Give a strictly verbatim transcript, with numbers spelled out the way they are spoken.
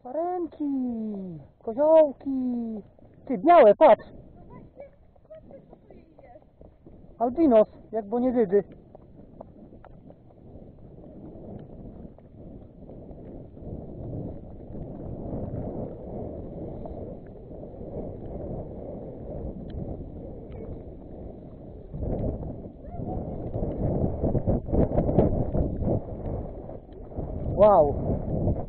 Sarenki, koziołki. Ty, białe, patrz. Albinos, jak boniedydy. Wow.